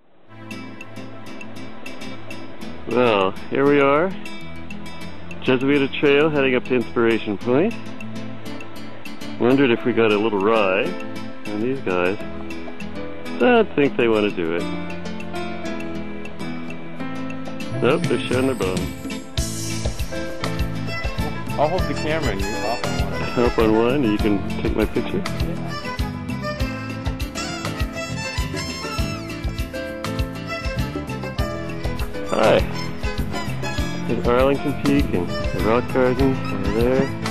Well, here we are, Jesuita Trail heading up to Inspiration Point. Wondered if we got a little ride, and these guys don't think they want to do it. Nope, they're showing their bum. I'll hold the camera and you hop on one. Hop on one and you can take my picture. Hi. There's Arlington Peak and the Rock Garden over there.